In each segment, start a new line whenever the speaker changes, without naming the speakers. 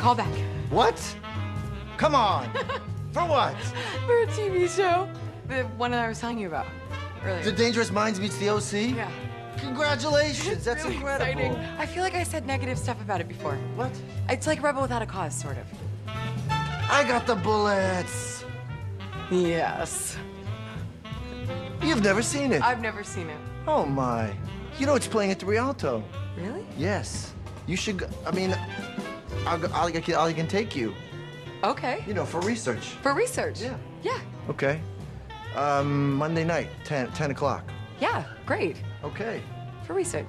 call back.
What? Come on. For what?
For a TV show. The one that I was telling you about earlier.
The Dangerous Minds meets the OC?
Yeah.
Congratulations, that's
really
incredible.
exciting. I feel like I said negative stuff about it before.
What?
It's like Rebel Without a Cause, sort of.
I got the bullets.
Yes.
You've never seen it?
I've never seen it.
Oh my. You know it's playing at the Rialto.
Really?
Yes. You should go. I mean, I can take you.
Okay.
You know, for research.
For research?
Yeah.
Yeah.
Okay. Monday night, 10 o'clock.
Yeah, great.
Okay.
For research.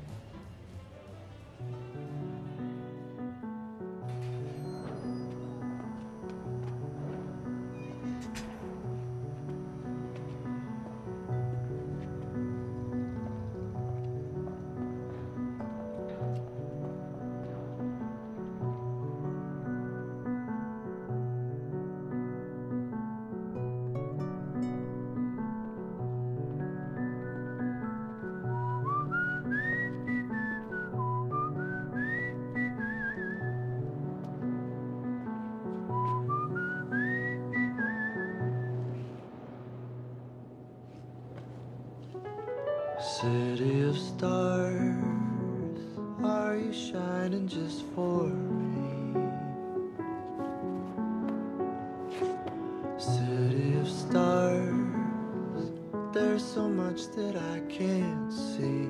City of stars, are you shining just for me? City of stars, there's so much that I can't see.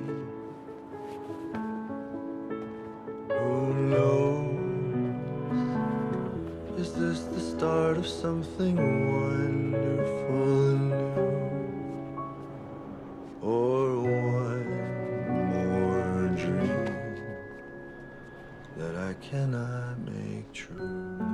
Who knows? Is this the start of something wonderful and new? Or one more dream that I cannot make true.